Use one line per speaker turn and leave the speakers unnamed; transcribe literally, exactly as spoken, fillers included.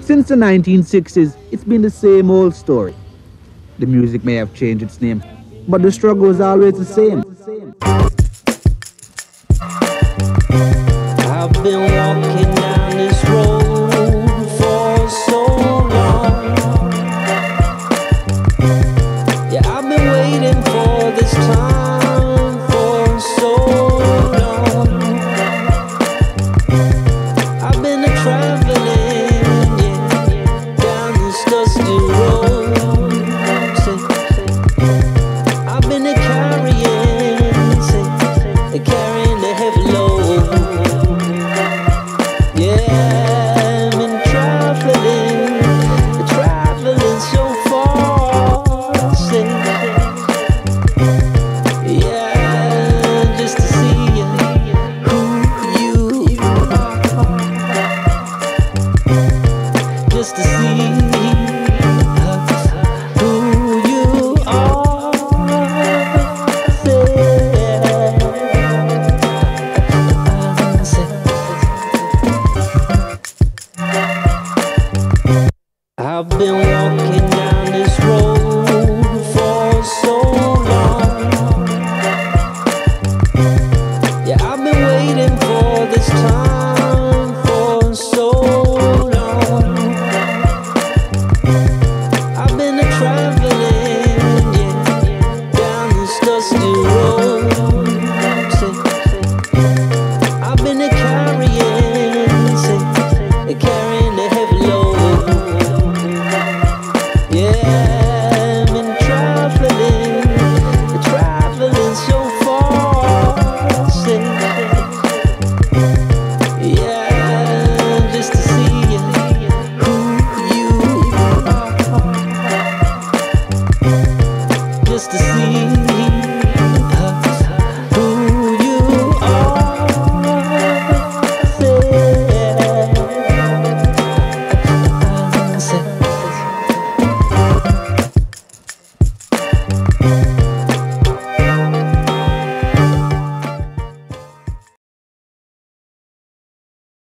Since the nineteen sixties, it's been the same old story. The music may have changed its name, but the struggle is always the same.
I've been walking down this road for so long. Yeah, I've been waiting for this time for so long. I've been a traveling, yeah, down this dusty road. I've been a carrying, say, a carrying a heavy load. Yeah, I've been traveling, traveling so far, say, yeah, just to see who you are, just to see who you are, say, I've been walking down this road for so long. Yeah, I've been waiting for this time for so long. I've been a traveling, yeah, down this dusty road. Say, I've been a carrying, say, a carrying a heavy load. Yeah, I've been traveling, traveling so far, say, yeah, just to see who you are, just to see